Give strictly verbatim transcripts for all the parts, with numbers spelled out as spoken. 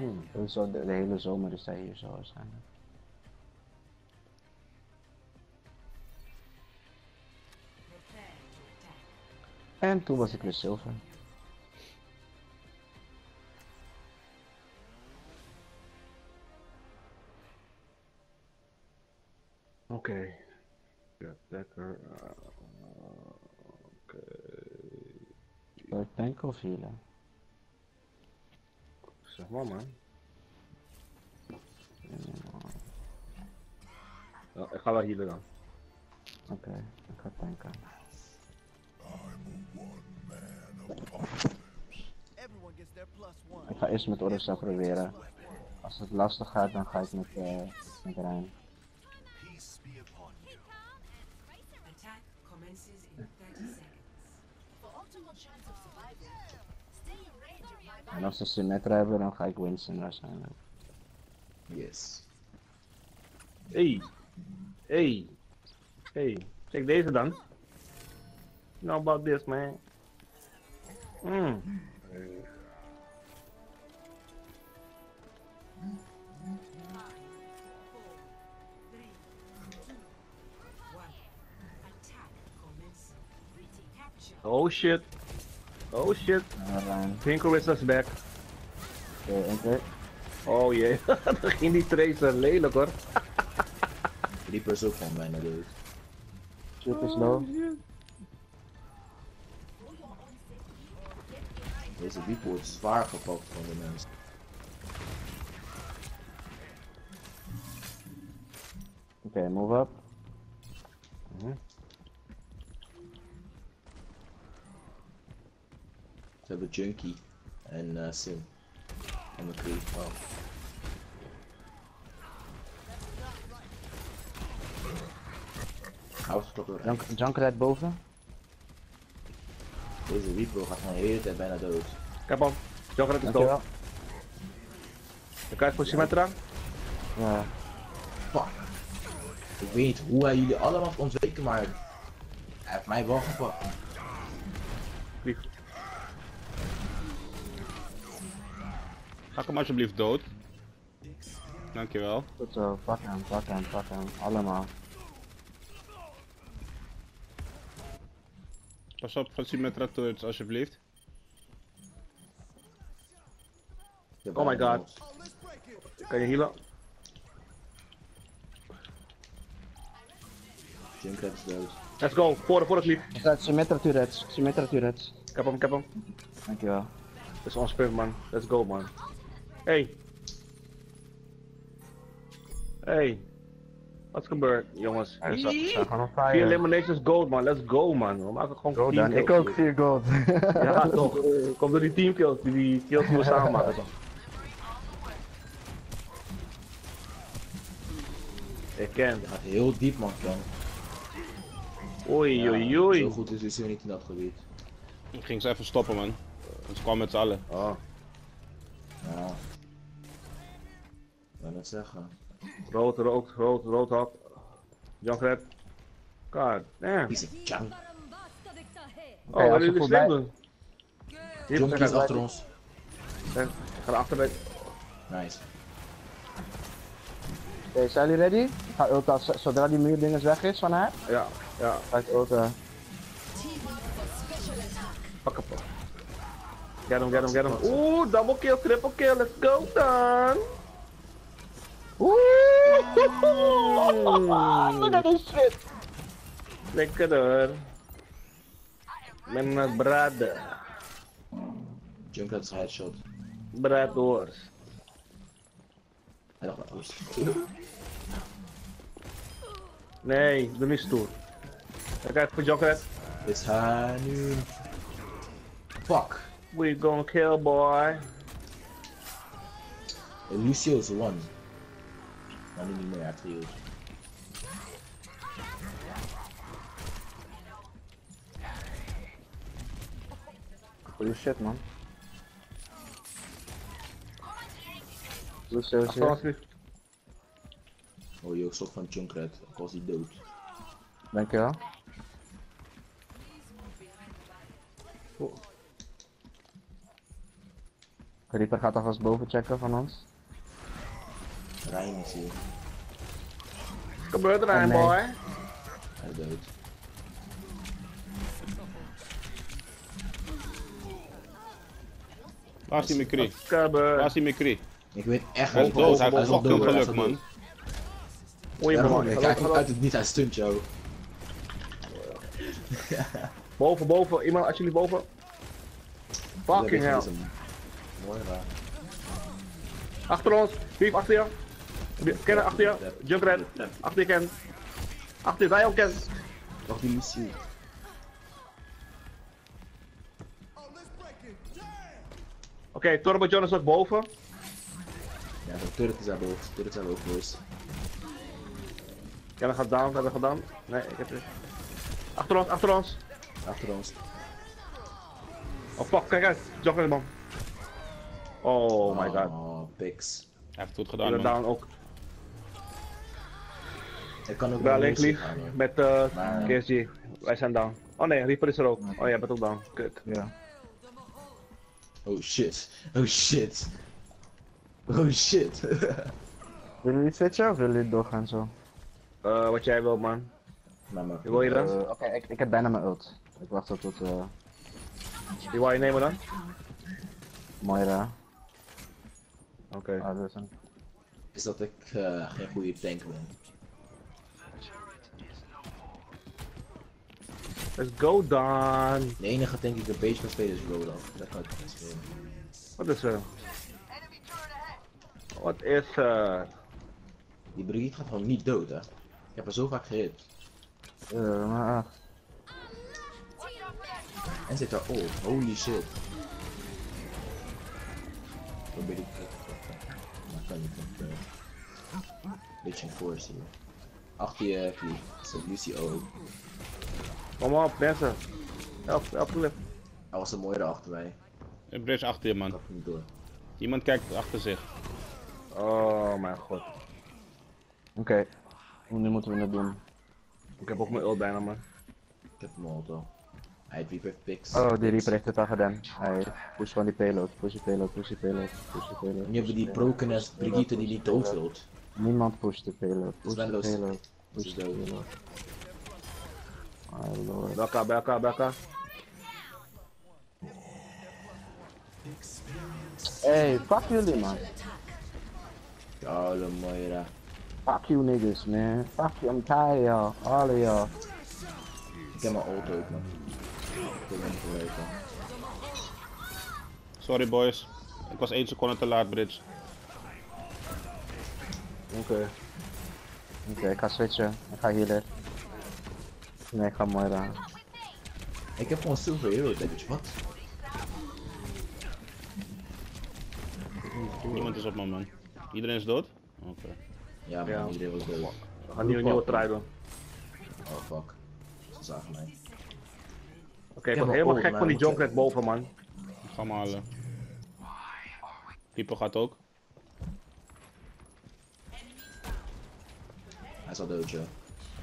Hmm. Zo de, de hele zomer is hij hier zo waarschijnlijk. En toen was ik weer zilver. Oké. Okay. Ja, lekker. Uh, Oké. Okay. Wil ik tanken of healen? Zeg maar man. Ja, ik ga wel healen dan. Oké, okay, ik ga tanken. Ik ga eerst met Orisa proberen. Als het lastig gaat, dan ga ik met, uh, met Rijn. En als ze Symmetra hebben, dan ga ik Winston waarschijnlijk. Yes. Hey. Hey. Hey. Check deze dan. Know about this, man. Mm. Oh shit. Oh shit. Pinko is us back. Oké, één keer. Oh jee. Dan ging die tracer lelijk hoor. Reaper is ook gewoon bijna dood. Chip is low. Deze Reaper wordt zwaar gepakt van de mensen. Oké, okay, move up. Mm-hmm. Ze hebben Junkie en uh, Sim. En McCree. Oh. Junk, Junkrat boven. Deze Reaper gaat gewoon de hele tijd bijna dood. Ik heb hem. Junkrat is dood. Dan krijg je voor Symmetra. Ja. Fuck. Ik weet niet hoe hij jullie allemaal ontweken, maar hij heeft mij wel gepakt. Lief. Ga ik hem alsjeblieft dood. Dankjewel. Goed zo, pak hem, pak hem, pak hem. Allemaal. Pas op van Symmetra turrets alsjeblieft. Oh my god. Kan je healen? Junkrat is dood. Let's go, voor de, voor de clip. Symmetra turrets, Symmetra turrets. Ik heb hem, ik heb hem. Dankjewel. Dat is ons punt man. Let's go man. Hey. Hey. Wat is gebeurd jongens? Hij is gewoon op Vier fire. eliminations gold man, let's go man. We maken gewoon Go team dan, ik kills. ook vier gold. Ja toch. Komt door die teamkills, die, die kills die we samen maken toch. Ik ken. Hij gaat heel diep man, Ken. Oei Ja, oei oei. zo goed is hij niet in dat gebied. Ik ging ze even stoppen man. Ze kwam met z'n allen. Oh. Ja. Ik wil net zeggen. Rood, rood, rood, rood had. Junkrat. God damn. Is het Junk? Oh, wat als je jullie voorbij- slim doen? Junkie is achter ons. Ik ga achterbij. Nice. Oké, okay, zijn jullie ready? Ga ulta, zodra die muurdinges weg is van haar, Ja, ja. ga ik ulta. Pak hem. Get hem, get hem, get hem. Oeh, double kill, triple kill, let's go dan. Oeh, look at this shit. Lekker hoor. Met mijn brother. Junkrat is headshot. Braddoors. Hij dacht wel oost. Nee, doe niet stoer. Kijk voor Junkrat. Is hij nu? Fuck. We gonna kill boy. Lucio is one. Maar nu niet meer, hij heeft geheeld. Holy shit man. Lucio is Achter ons hier. nu. Oh joh, sok van Junkrat, ook was hij dood. Dankjewel. Oh. Reaper gaat alvast boven checken van ons. Rijn is hier. Gebeurt er een, Oh, nee. boy? Hij dood. Waar is die McCree? Waar Gebeurt. is die McCree? Ik weet echt Hij is niet. dood, hij Hij heeft is al fucking dood, hij is geluk al man. dood. Oei, Daarom, man. ik Hallo, kijk hallo. uit het niet, hij stunt jou. Boven, boven. Iemand alsjeblieft boven. Fucking hell. Mooi raar. Achter ons. Piep, achter je. Kennen achter je. Junkrat. Achter je, Ken. Achter je, wij ook, Ken. Wacht, die missie. Oké, okay, Turbo John is ook boven. Ja, de turret is daar boven. De turret is daar boven, boys. Ken gaat down, hebben we gedaan? Nee, ik heb het. Achter ons, achter ons. Achter ons. Oh fuck, kijk uit. Junkrat, man. Oh my god. Oh, piks. Hij heeft het goed Ik gedaan ben man. down ook. Ik kan ook Ik ben alleen Lucy lief gaan, hoor. met uh, Maar- K S G. Wij zijn down. Oh nee, Reaper is er ook. Oh jij bent ook down. Kut. Ja. Oh shit. Oh shit. Oh shit. Willen jullie switchen of willen jullie doorgaan zo? Uh, wat jij wilt, man. Maar, maar, Wie wil je dan? Eh, Oké, ik, ik heb bijna mijn ult. Ik wacht tot tot uh, Die wil je nemen dan? Moira. Oké. Ah, dat is een... is dat ik uh, geen goede tank ben. Let's go dan. De enige tank die ik een beetje kan spelen is Rodolph. Dat kan ik niet spelen. Wat is er? Wat is er? Die Brigitte gaat gewoon niet dood, hè. Ik heb haar zo vaak gehit. Uh, maar, ah, En zit daar ult. Holy shit. Probeer ik maar kan niet met uh, beetje een force hier. Achter je, Klee. Zo, Lucy ook. Kom op, mensen. Help, help, help. Hij was een mooiere achter mij. Een bridge achter je Ik man. had hem niet door. Iemand kijkt achter zich. Oh mijn god. Oké, nu moeten we het doen. Ik heb ook mijn ult bijna, man. Ik heb hem al al. Hij heeft Reaper picks. Oh, die Reaper heeft het al gedaan. Hij push gewoon die payload, push die payload, push die payload, push die payload. Nu hebben we die broken ass Brigitte die niet dood wilt. Niemand pusht de payload, push de Svenloos. payload, Ze push is de dood. payload. Oh lord. Bij elkaar, bij elkaar, bij elkaar. Hey, fuck jullie man. Alle Moira. Fuck you niggas man. Fuck you, I'm tired of y'all. All of y'all. Ik heb mijn ult ook, man. Ik wil hem niet weten. Sorry boys. Ik was één seconde te laat bridge. Oké. Oké, ik ga switchen. Ik ga healen. Nee, ik ga Moira. Ik heb gewoon silver hero damage, wat? Niemand is op me man. Iedereen is dood? Oké. Ja, man, Ja. iedereen was dood. We gaan een nieuwe, nieuwe try doen. Oh fuck. Ze zagen mij. Oké, ik heb word een helemaal ult, gek maar van die moet je- Junkrat boven, man. Ik ga hem halen. People gaat ook. Hij is al dood, joh.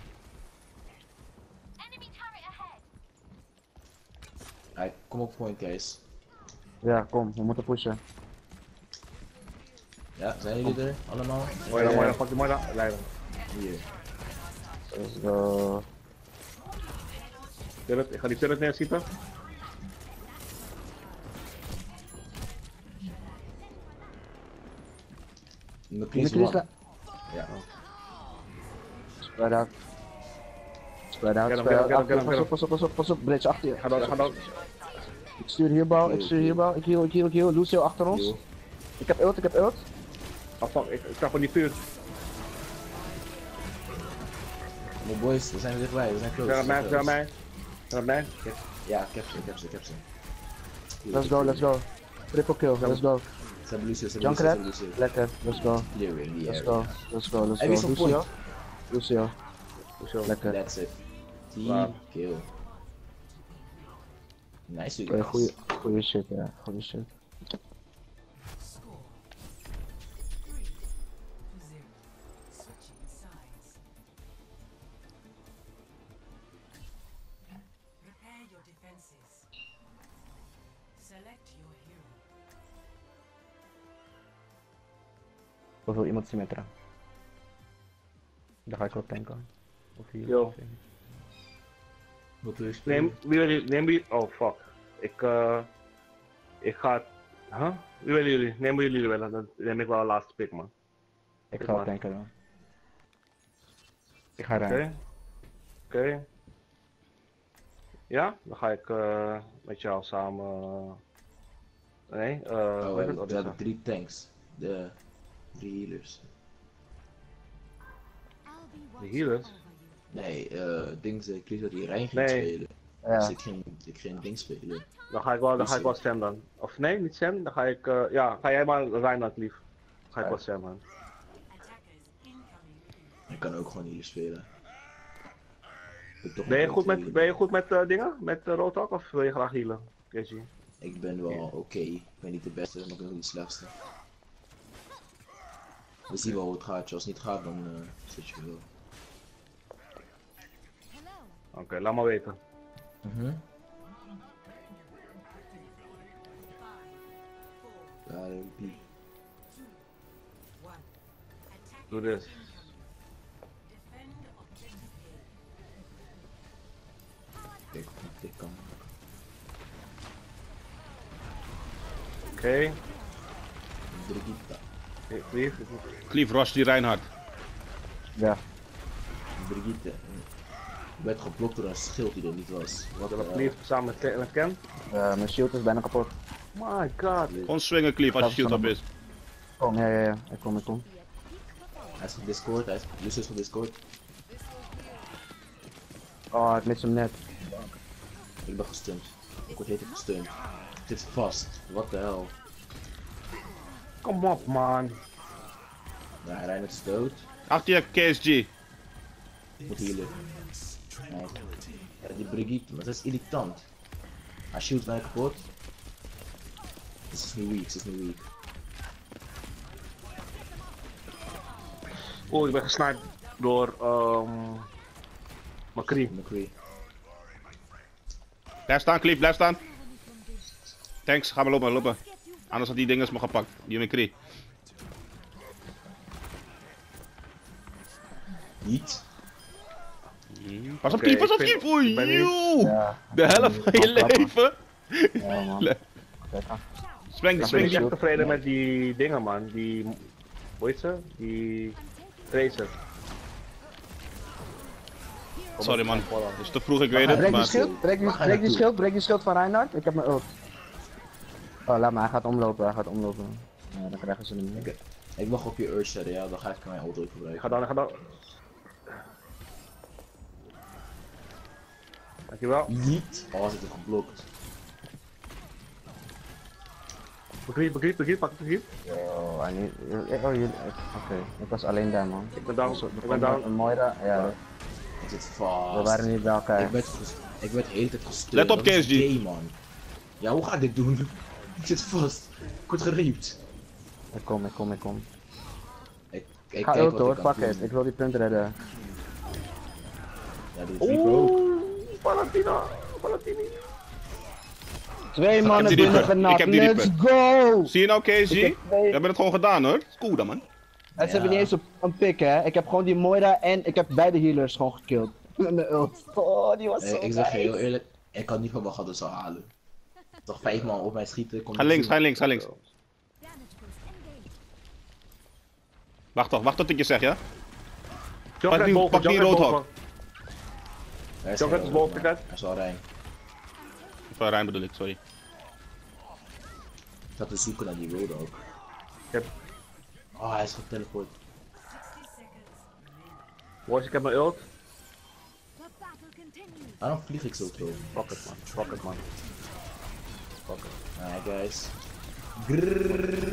Hij, kom op point, Kees. Ja, kom, we moeten pushen. Ja, zijn jullie er? Allemaal? Mooi dan, mooi dan, pak die mooi dan. Leiden. Hier. Let's go. Turret, ik ga die turret neerschieten. Mijn Jullie please Chris, one. Ja. spread out. Spread out, Get hem, spread get hem, out. get hem, get hem, Pas op, pas op, pas op, pas op, bridge achter je. Ga dan, ga dan. Ik stuur hier bal, ik stuur hier bal, ik heal, ik heal, ik heal. Lucio achter ons. Heal. Ik heb ult, ik heb ult. Oh fuck, ik, ik sta van die vuur. Mijn boys, we zijn er dichtbij, we zijn close. Zijn we op zijn mij, zijn op close. mij. Zijn op mij. Ik heb- Ja, ik heb ze, ik heb ze, ik heb ze. Let's go, let's go. Triple kill, let's go. Ze hebben Lucio, ze hebben Lucio, ze Junkrat, hebben Lucio. lekker, let's go. Clear in the Let's area. go, let's go, let's Hij go. wisselt Lucio, point. Lucio, Hoezo? lekker. That's it. Team Wow. kill. Nice, you Oké, guys. goeie, goeie shit, ja, goeie shit. Prepare your defenses. Select your hero. Of wil iemand Symmetra? Dan ga ik wel tanken. Of hier. Yo. of hier. Wat wil je spelen? Neem, wie wil jullie, neem wie, oh fuck. Ik, uh, ik ga, huh? Wie willen jullie? Neem wie jullie willen, dan neem ik wel de laatste pick man. Ik Doe ga wel maar. tanken dan. Ik ga Oké. rijden. Oké. Ja, dan ga ik uh, met jou samen. Nee, uh, Oh, hoe we heet het? hebben, Oh, we dit is hebben drie tanks. De drie healers. De healers? Nee, eh, dings, ik liet dat die Rijn ging Nee. spelen. Dus Ja. ik ging, ik ging ding spelen. Dan ga ik wel, dan ga ik wel Sam dan. Of nee, niet Sam, dan ga ik, uh, ja, ga jij maar Reinhard lief. Dan ga ik wel Sam man. Ik kan ook gewoon healer spelen. Ik toch Ben je een goed healer. met, ben je goed met uh, dingen? Met uh, Roadhog of wil je graag healen? Casey? Ik ben wel oké. Ik ben niet de beste, maar ik ben ook niet de slechtste. We zien wel hoe het gaat. Als het niet gaat, dan uh, zit je wel. Oké, okay, laat maar weten. Mhm. Ja, die. Doe dit. Kijk of ik dit kan. Oké. Okay. Brigitte. Hey, please. Cleave rush die Reinhardt. Ja. Brigitte. Ik werd geblokt door een schild die er niet was. Wat Zullen we uh, please samen met, met Ken? Uh, mijn shield is bijna kapot. My god. Gewoon swingen Cleave als je shield op is. Kom, ja, ja, ja. Ik kom, ik kom. Hij is op Discord, hij is Lucius op Discord. Oh, ik mis hem net. Ik ben gestunt. Ik word heet gestunt. Het zit vast. Wat de hel. Kom op man. Ja, Reinhard is dood. Achter je K S G. Ik moet healen. Nee. Ja, die Brigitte, maar dat is irritant. Haar shield is bijna kapot. Ze is nu weak, ze is nu weak. Oeh, ik ben gesniped door um, McCree. McCree. Blijf staan Cleave, blijf staan. Thanks, ga maar lopen, lopen. Anders had die dinges me gepakt, die McCree. Niet. Pas op Oké, Cleave, pas op ik vind- Cleave. Oei, ik ben nu- joe. Ja. De helft van je leven. Ja, man. Le- Kijk aan. Spring, Ik ben spring. niet echt shield. tevreden met die dingen man. Die, hoe heet ze? Die Tracer. Sorry man, het is te vroeg, ik weet het, Breek die maar... schild, breek die, breek die schild, breek die schild van Reinhard. Ik heb mijn ult. Oh, laat maar, hij gaat omlopen, hij gaat omlopen. Ja, dan krijgen ze hem niet. Oké. Ik wacht op je Urge zetten, ja, dan ga ik mijn auto Ik gebruiken. ga dan, ik ga dan. Dankjewel. Niet. Oh, zit er geblokt. McCree, McCree, McCree, pak het McCree. Oh, hij niet. Oh, jullie. Oké, ik was alleen daar, man. Ik ben down, Zo, ik ben down. Een Moira, ja. Ik zit vast. We waren niet bij elkaar. Ik werd, ges- ik werd de hele tijd gestuurd. Let op, Dat is K S G. gay, man. Ja, hoe ga ik dit doen? Ik zit vast. Ik word geriept. Ik kom, ik kom, ik kom. Ik, ik Ik ga kijk ult wat hoor, ik kan fuck it. doen. Ik wil die punt redden. Ja, doe het Reaper ook. Oeh, Valentina, Valentini. Twee mannen die binnen Reaper. genakt, Ik heb die let's Reaper. go! Zie je nou K S G? Ik heb We twee- hebben het gewoon gedaan hoor. Is cool dan man. En ze hebben niet eens op een pick, hè. Ik heb gewoon die Moira en ik heb beide healers gewoon gekilld. Met mijn ult. Oh, die was Eh, zo ik zeg je heel nice. eerlijk, ik had niet verwacht dat het zou halen. Toch vijf man op mij schieten. kon Ga ik links, doen. ga links, ga links. Wacht toch, wacht tot ik je zeg ja. Junkrat die- boven, pak die Junkrat Roadhog. boven. Hij is Junkrat geen is boven, man. kijk. Hij is wel Rijn. Of uh, Rijn bedoel ik, sorry. Ik zat te zoeken naar die Roadhog. Ik heb, Oh, hij is geteleport. boys, ik heb mijn ult. Waarom vlieg ik zo veel? Fuck it man, fuck it man. Fuck it. Alright guys. Grrrr.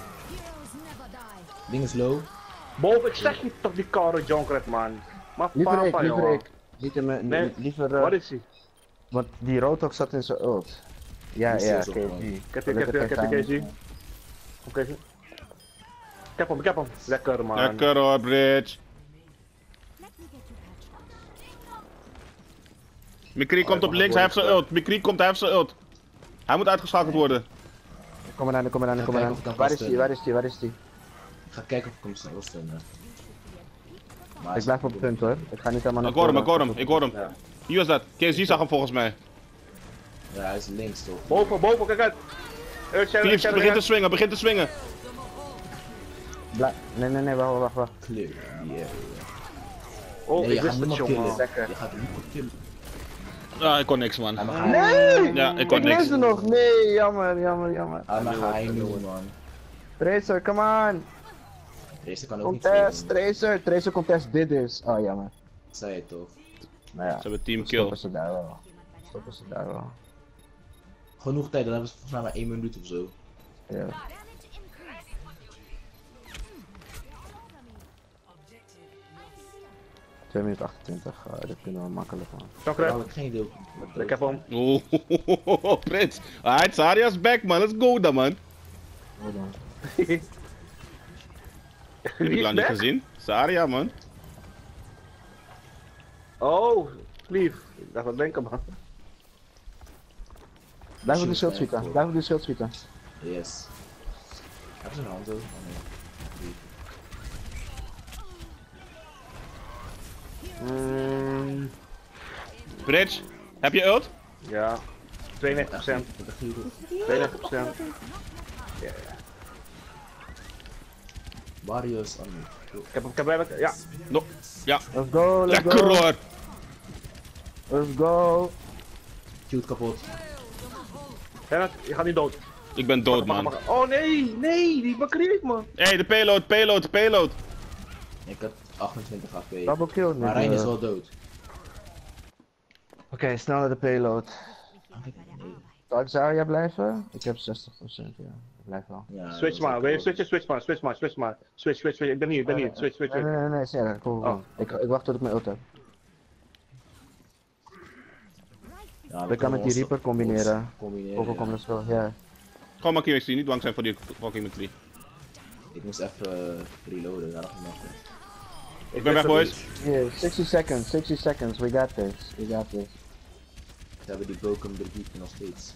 Ding is low. Boven, ik zeg je toch die koude Junkrat man. Maar Liever ik, papa liever jongen. ik. Niet in mijn, Nee, li- liever, uh, Wat is hij? want die Roadhog zat in zijn ult. Ja, Die ja, is K zo S gewoon. G. Ik heb je, ik heb je, ik heb je K G. Oké. Ik heb hem, ik heb hem. Lekker man. Lekker hoor, Bridge. McCree komt op links, hij heeft zijn ult. McCree komt, hij heeft zijn ult. Hij moet uitgeschakeld worden. Kom eraan, kom eraan, kom Kijk eraan. of ik kan Waar is die, vaststellen. waar is die, waar is die? Ik ga kijken of ik hem snel wil stunnen. Maar Ik blijf op het punt hoor. Ik ga niet helemaal naar Ik hoor hem, ik voren. hoor hem, ik hoor hem. Ja. Hier was dat. K Z zag hem volgens mij. Ja, hij is links toch? Boven, boven, kijk uit. Earth Shadow, Philips Shadow, begint te Shadow. swingen, begint te swingen. Blij- Nee, nee, nee, wacht, wacht, wacht. Clear in the area. Oh, Nee, ik je gaat wist het, niemand jongen. killen. Lekker. Je gaat niemand killen. Ah, ik kon niks man. Hij mag Nee! Ja, ik kon Ik niks. leefde nog. Nee, jammer, jammer, jammer. Hij mag hij doen, man. Tracer, come on. Deze kan ook niet Contest, spelen. Tracer. Tracer contest dit is. Oh, jammer. Zei je toch? Nou ja. Ze hebben team Stoppen kill. ze daar wel. Stoppen ze daar wel. Genoeg tijd, dan hebben ze volgens mij maar één minuut of zo. Ja. twee minuten achtentwintig, uh, dat kunnen we makkelijk man. Daar Chakra, had ik geen idee. ik heb hem. Oeh, Prins. Alright, Saria's back man, let's go dan man. Hold on. Heb ik Wie is lang niet back? gezien. Saria man. Oh, lief. Ik dacht dat denken, man. Blijf op de Shoot, schild hè, schieten, voor- blijf op de schild schieten. Yes. Hebben ze een hand ook? Oh nee. Mm, Bridge, heb je ult? ja, tweeënnegentig procent. Wat dacht je doen? tweeënnegentig procent. Warriors aan me. Ik heb hem, ik heb hem, ja. No. Ja, Let's go, let's lekker go. hoor. Let's go. Shield kapot. Lennart, je gaat niet dood. Ik ben dood Mag- man. mag- Oh nee, nee, die bakkerie man. Hé, hey, de payload, payload, payload. Ik had achtentwintig H P. Double kill. Maar nu, Rijn is eh. wel dood. Oké, snel naar de payload. Nee. Zal ik Zarya blijven? Ik heb zestig procent, ja. Ik blijf wel. Ja, Switch dat is maar, ook wil je wel- switchen? Switch maar, switch maar, switch maar. Switch, switch, switch. Ik ben hier, ik ben hier. Switch, switch, Nee, switch. nee, nee, nee, zeg, cool, cool. Oh. Ik, ik wacht tot ik mijn ult heb. Ja, we kan kunnen met die ons- Reaper combineren. ons Combineren, Ook al ja. komt het zo, ja. Gewoon maar Q X D, niet bang zijn voor die fucking met drie. Ik moest even uh, reloaden, daar nog nog. Ik ben weg boys. Yeah, sixty seconds, sixty seconds, we got this, we got this. Ze hebben die broken Brigitte nog steeds.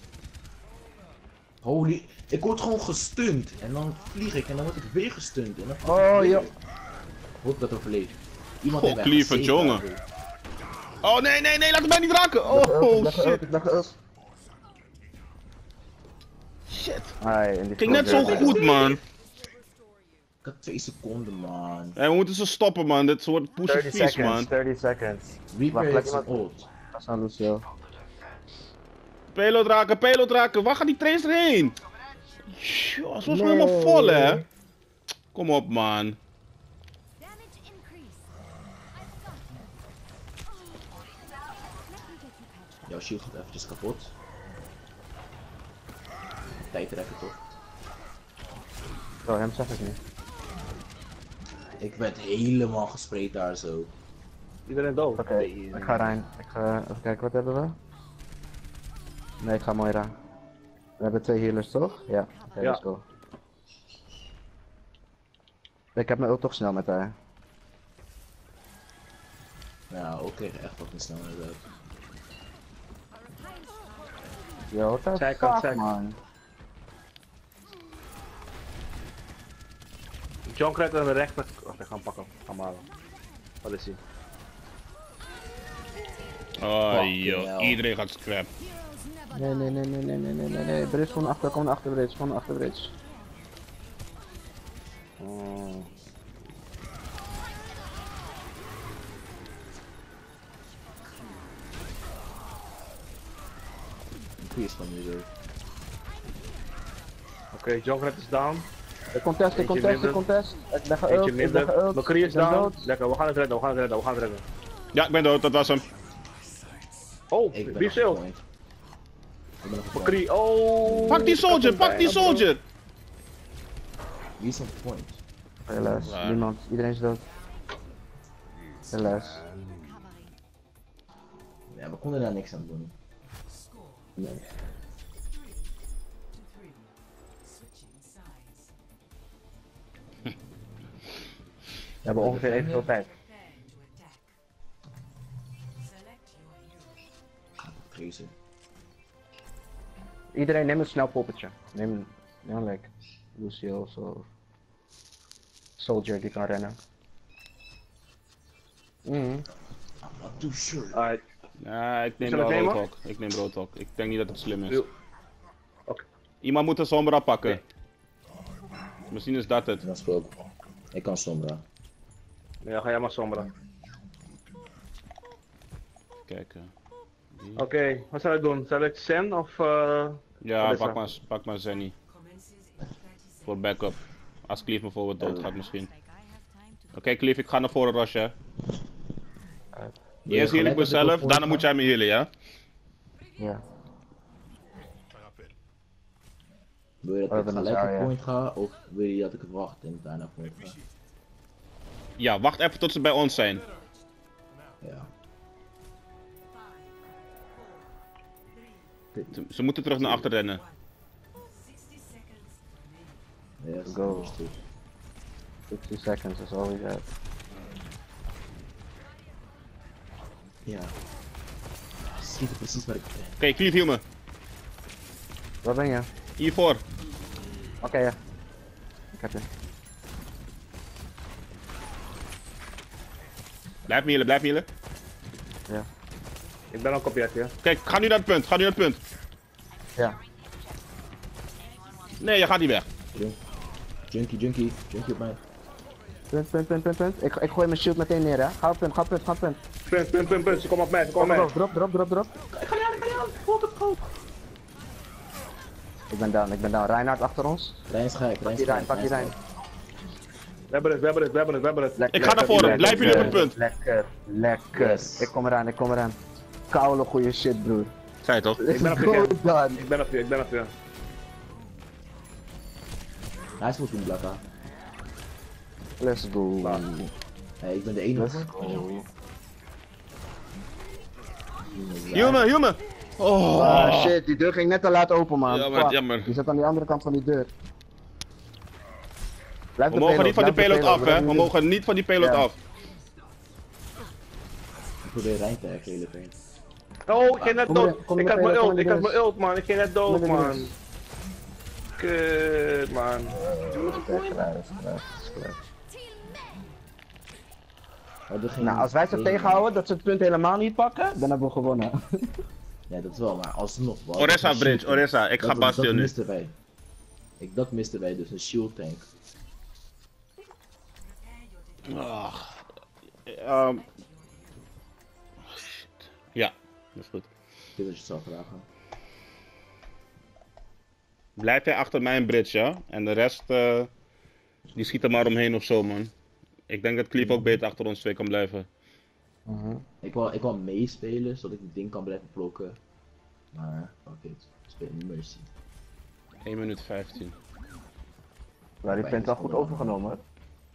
Holy, ik word gewoon gestunt en dan vlieg ik en dan word ik weer gestunt en dan vlieg ik Oh, weer. joh. Hoop dat overleef. Iemand Oh, heeft mij lieve gezeten jongen. daarvoor. Oh nee, nee, nee, laat hem mij niet raken. Ik leg Oh ult, shit. Ik leg ult. Shit. Ai, en die Ging net zo soldier- goed man. Ik had twee seconden man. Hey, we moeten ze stoppen man, dit wordt pussy thirty vies seconds, man. thirty seconds. Reaper Wacht, heeft laat zijn iemand- ult. Dat is aan Lucio. Payload raken, payload raken. Waar gaat die tracer heen? Tjoh, ze was wel Nee. helemaal vol hè. Kom op man. Jouw shield gaat eventjes kapot. Tijd rekken toch? Oh, hem zag ik niet. Ik werd helemaal gesprayed daar zo. Iedereen dood. Oké, ik ga Rijn. Ik ga even kijken, wat hebben we? Nee, ik ga Moira. We hebben twee healers toch? Ja, oké, Ja. let's go. Ik heb mijn ult toch snel met haar. Ja, ook kreeg echt wat snel inderdaad. Yo, what the Zijkant, fuck, zijkant. man? John krijgt aan de rechter. Wacht, ik ga hem pakken. Ga maar halen. Wat is hij? Oh Fucking joh, hell. iedereen gaat scrap. Nee, nee, nee, nee, nee, nee, nee, nee, nee. Bridge, gewoon achter, kom achter Bridge, gewoon achter Bridge. Oh. Increase van nu zo. Oké, John krijgt is down. Ik contest, ik Eentje contest, ik minder. contest. Ik leg een Eentje ult, ik leg een minder. ult. McCree is Ik ben down. dood. Lekker, we gaan het redden, we gaan het redden, we gaan het redden. Ja, ik ben dood, dat was hem. Oh, Ik ben wie nog shield? gepoint. Ik ben nog gepoint. McCree, oh. Pak die soldier, Ik heb pak die hem bijna, bro. soldier. Wie is op point? Helaas, Waar? niemand. Iedereen is dood. Helaas. Ja, we konden daar niks aan doen. Nee. We hebben ongeveer evenveel tijd. Tracer. Iedereen neem een snel poppetje. Neem, neem een like. Lucio of zo. soldier die kan rennen. Mhm. I'm not too sure. Alright. Ja, ik neem Is er wel nog één, Roadhog. Ik neem Roadhog. Ik denk niet dat het slim is. Oké. Okay. Iemand moet een Sombra pakken. Nee. Misschien is dat het. Dat is goed. Ik kan Sombra. Ja, ga jij maar Sombra. Kijk. eh, die. Oké, okay, wat zal ik doen? Zal ik Zen of uh, Ja, wat is pak dat? maar, pak maar Zenny. Voor backup. Als Cleave bijvoorbeeld dood gaat misschien. Oké okay, Cleave, ik ga naar voren rushen. Eerst heal ik mezelf, daarna moet jij me healen, ja? Ja. Wil je dat Oh, ik dan is gelijk hij, op ja. point ga, of wil je dat ik wacht en daarna point ga? Ja, wacht even tot ze bij ons zijn. Ja. Ze, ze moeten terug naar achter rennen. Yes, Go. understood. sixty seconds is all we got. Ja. Schiet er precies waar ik ben. Oké, okay, Cleave heal me. Waar ben je? Hiervoor. Oké, okay, ja. Ik heb je. Blijf me healen, blijf me healen. Ja. Ik ben ook op jet, ja. Kijk, ga nu naar het punt, ga nu naar het punt. Ja. Nee, je gaat niet weg. Junk. Junkie, junkie, junkie op mij. Punt, punt, punt, punt, punt. Ik, ik gooi mijn shield meteen neer, hè. Ga op punt, ga op punt, ga op punt. Punt, punt, punt, punt. Ze komen op mij, ze Kom komen maar op op, mij. drop, drop, drop, drop. Ik ga niet aan, ik ga niet aan. Goed, goed, goed. Ik ben down, ik ben down. Reinhard achter ons. Rijn is gek, Rijn Pak is die Rijn, gek, pak die Rijn. is gek. We hebben het, we hebben het, we hebben het, we hebben het. Lekker, Ik ga naar voren, lekker, blijf jullie op het lekker, punt. Lekker, lekker. Yes. Ik kom eraan, ik kom eraan. Koude goede shit, broer. Zei je toch? Ik ben op je, Go Ken. done. Ik ben op je, ik ben op je. Hij is goed in Blakka. Let's go. Hey, ik ben de enige. Let's go. Heal me, heal me. Oh. Ah shit, die deur ging net te laat open, man. Jammer, Fuck. jammer. Die zit aan die andere kant van die deur. Blijf We de mogen niet van die blijf de payload af, hè? blijf We de- mogen niet van die payload Ja. af. Ik probeer Rijn te herkelen, vriend. Oh, ik ging net Kom dood. erin, kom Ik had erin, mijn kom ult, ik erin. had mijn ult, man. Ik ging net dood, Kom erin. man. Kut, man. Oh, er ging- Nou, als wij ze tegenhouden dat ze het punt helemaal niet pakken, dan hebben we gewonnen. Ja, dat is wel, maar alsnog. we hadden Oressa een bridge, shield Oressa. Ik tank. ga Dat- Bastion Dat nu. misten wij. Ik, dat misten wij, dus een shield tank. Ah. Ehm. Shit. Ja, dat is goed. Dit is je het zou vragen. Blijf jij achter mijn bridge, ja? En de rest, eh die schiet er maar omheen of zo, man. Ik denk dat Cleave ook beter achter ons twee kan blijven. Ik wil, ik wil meespelen, zodat ik het ding kan blijven blokken. Maar, fuck it. Speel Mercy. één minuut vijftien. Maar die vindt wel goed overgenomen, hoor.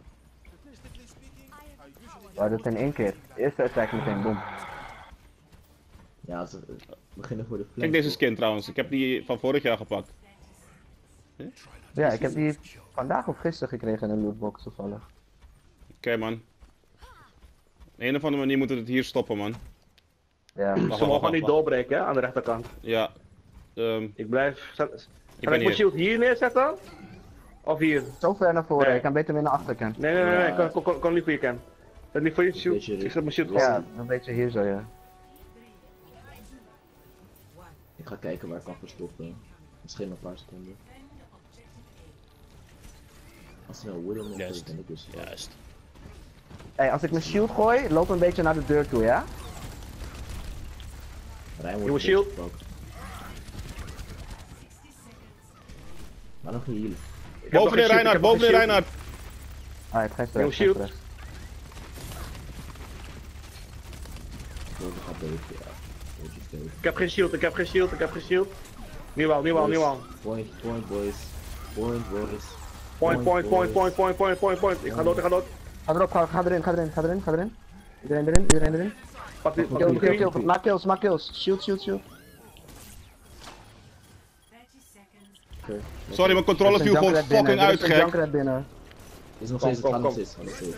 We hadden het in één keer. Eerste attack meteen, boom. Ja, ze we beginnen voor de flank. Kijk deze skin trouwens, ik heb die van vorig jaar gepakt. Ja, ik heb die vandaag of gisteren gekregen in een lootbox toevallig. Oké, man. Op een of andere manier moeten we het hier stoppen, man. Ja. Wacht, Ze wacht, mogen wacht, niet wacht. doorbreken, hè, aan de rechterkant. Ja. Ehm, Ik blijf... Zal, zal ben ik mijn hier. shield hier neerzetten? Of hier? Zo ver naar voren, Nee. ik kan beter weer naar achter gaan. Nee, nee, nee, nee. Ja. Kom, kom, kom, kom niet voor je ken. Dat niet voor je shield. Beetje Ik zet mijn shield Ja. gewoon. Ja, een beetje hier zo, ja. Ik ga kijken waar ik kan verstoppen. Misschien een paar seconden. Als er een Widow nog Juist. is, dan ik dus. juist. Hey, als ik mijn shield gooi, loop een beetje naar de deur toe, ja? Rijn Nieuwe wordt shield. gepakt. Maar nog niet healen. Ik heb nog Bovenin geen shield, ik Reinhard, heb nog bovenin geen Reinhard. Ah, het gaat Nieuw terug, shield. gaat terug. Boven gaat boven, ja. Boven is dood. Ik heb geen shield, ik heb geen shield, ik heb geen shield. Nieuw al, nieuw al, nieuw al. Point, point boys. Point boys. Point, point, point, point, point, point, point, point. Ik ga dood, ik ga dood. Ga erop, ga, ga erin, ga erin, ga erin, ga erin. Iedereen erin, iedereen erin. Pak dit, pak Kill, die kill, green. kill, maak kills, maak kills. Shield, shield, shield. Oké. Sorry, mijn controller viel gewoon fucking uit, gek. Junkrat binnen. Is nog Kom, steeds, het kom, gaat nog kom. steeds, gaat nog steeds.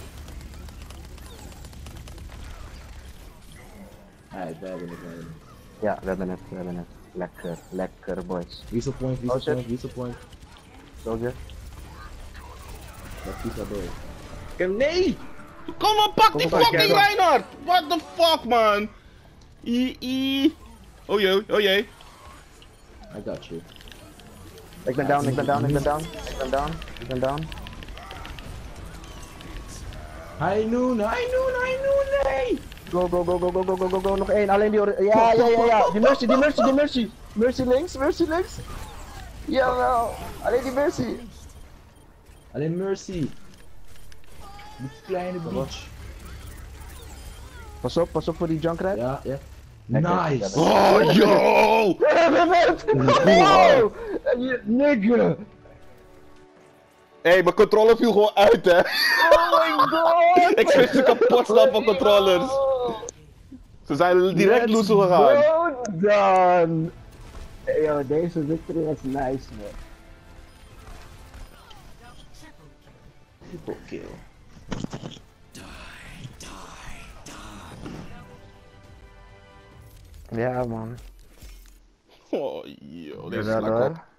Alright, we hebben het, we hebben het. Ja, we hebben het, we hebben het. Lekker, lekker boys. Wie is op point, wie Oh, is op shit. point, wie is op point? Soldier. Dat is wel door. Nee! Kom op, pak die Kom op, fucking Kerk. Reinhardt! What the fuck, man? I, i. Oh jee, oh jee. I got you. Ik ben down, ik ben down, ik ben down. Ik ben down, ik ben down. High noon, high noon, high noon, nee! Go, go, go, go, go, go, go, go, go. Nog één. Alleen die ori- Ja, ja, ja, ja. Die Mercy, die Mercy, die Mercy. Mercy links, Mercy links. Jawel. Alleen die Mercy. Alleen Mercy. Die kleine bitch. Pas op, pas op voor die Junkrat. Ja, ja. Lekker. Nice! Oh, yo! Wow! Nigga! Hé, mijn controller viel gewoon uit, hè? Oh my god! Ik vind ze kapot staan van controllers. Ze zijn direct loose gegaan. Well done! Hey, yo, deze victory was nice, man. Triple kill. Ja, man. Oh, yo, deze Ja, is lekker. hoor.